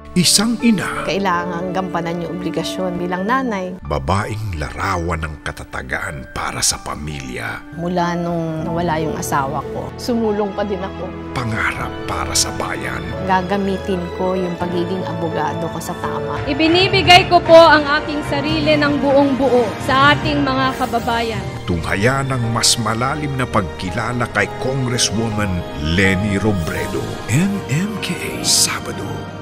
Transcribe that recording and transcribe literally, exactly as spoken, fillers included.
Isang ina. Kailangan gampanan yung obligasyon bilang nanay. Babaeng larawan ng katatagan para sa pamilya. Mula nung nawala yung asawa ko, sumulong pa din ako. Pangarap para sa bayan. Gagamitin ko yung pagiging abogado ko sa tama. Ibinibigay ko po ang aking sarili ng buong buo sa ating mga kababayan. Tunghaya ng mas malalim na pagkilala kay Congresswoman Leni Robredo. M M K Sabado,